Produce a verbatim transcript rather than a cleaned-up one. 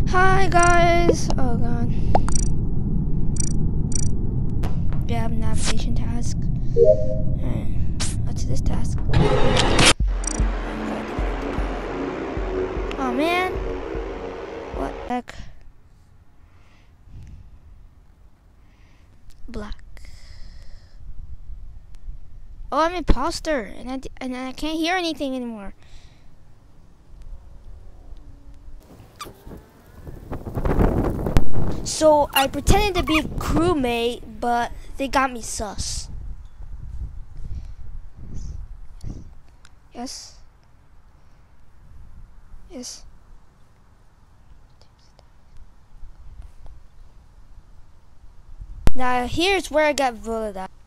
Hi guys. Oh god. We have navigation task. Alright. What's this task? Oh man. What the heck? Black. Oh, I'm imposter, and I and I can't hear anything anymore. So I pretended to be a crewmate, but they got me sus. Yes. Yes. Now here's where I got voted out.